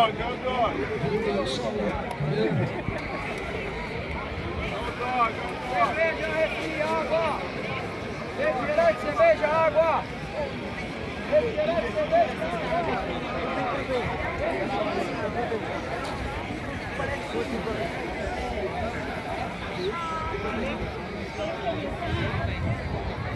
dog, no dog. Cerveja, refri, água. Refrigerante, cerveja, água. Refrigerante, cerveja, água.